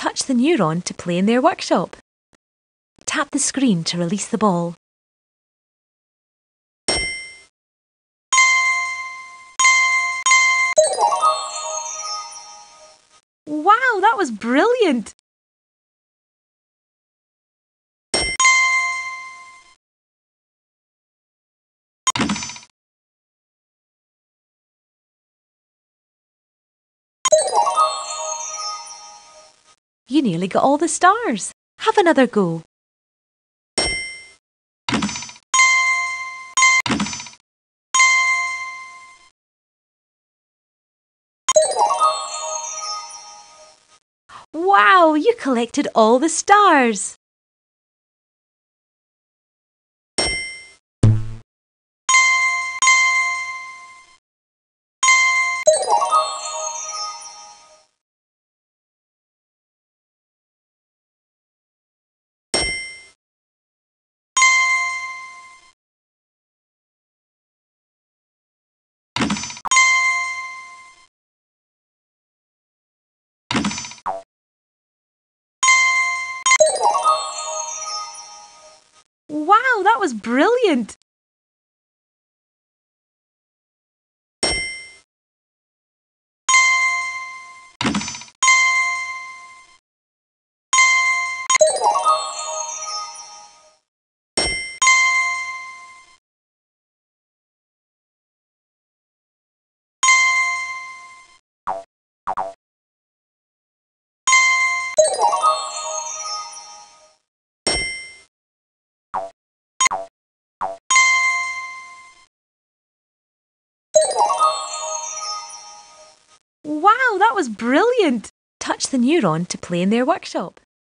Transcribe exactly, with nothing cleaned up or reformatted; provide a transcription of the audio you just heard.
Touch the neuron to play in their workshop. Tap the screen to release the ball. Wow, that was brilliant! You nearly got all the stars. Have another go. Wow, you collected all the stars. Wow, that was brilliant! Wow, that was brilliant! Touch the neuron to play in their workshop.